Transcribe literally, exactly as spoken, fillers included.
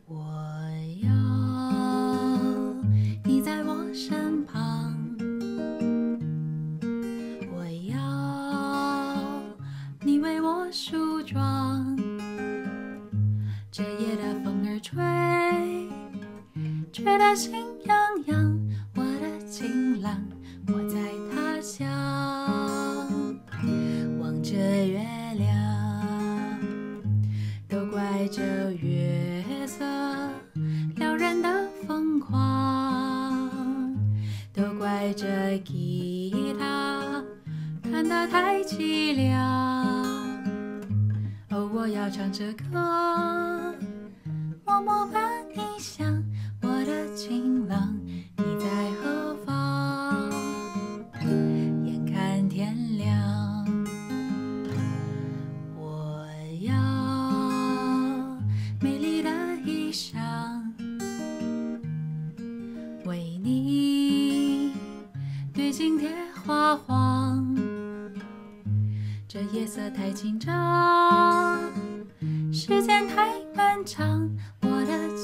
我要你在我身旁，我要你为我梳妆。这夜的风儿吹，吹得心痒痒。我的情郎，我在他乡，望着月亮，都怪这月色撩人的疯狂，都怪这吉他弹得太凄凉。哦，我要唱着歌，默默把你想，我的情郎，你在何方？眼看天亮，我要美丽的衣裳，为你对镜贴花黄。这夜色太紧张，时间太漫长，我的